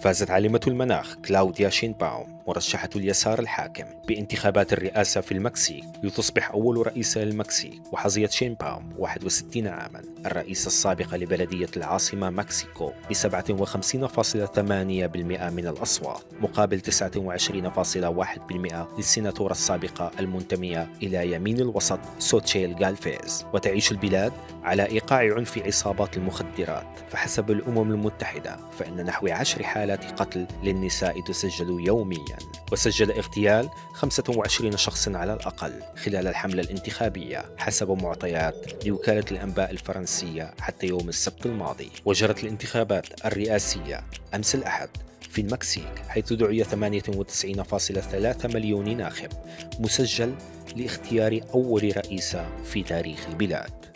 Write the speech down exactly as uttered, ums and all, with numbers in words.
فازت عالمة المناخ كلاوديا شينباوم مرشحة اليسار الحاكم بانتخابات الرئاسة في المكسيك لتصبح أول رئيسة للمكسيك. وحظيت شينباوم واحد وستين عاما الرئيسة السابقة لبلدية العاصمة مكسيكو ب سبعة وخمسين فاصلة ثمانية بالمئة من الأصوات مقابل تسعة وعشرين فاصلة واحد بالمئة للسيناتورة السابقة المنتمية إلى يمين الوسط سوتشيل غالفيز. وتعيش البلاد على إيقاع عنف عصابات المخدرات، فحسب الأمم المتحدة فإن نحو عشر حالات قتل للنساء تسجل يوميا. وسجل اغتيال خمسة وعشرين شخصا على الأقل خلال الحملة الانتخابية حسب معطيات لوكالة الأنباء الفرنسية حتى يوم السبت الماضي. وجرت الانتخابات الرئاسية أمس الأحد في المكسيك، حيث دعي ثمانية وتسعين فاصلة ثلاثة مليون ناخب مسجل لاختيار أول رئيسة في تاريخ البلاد.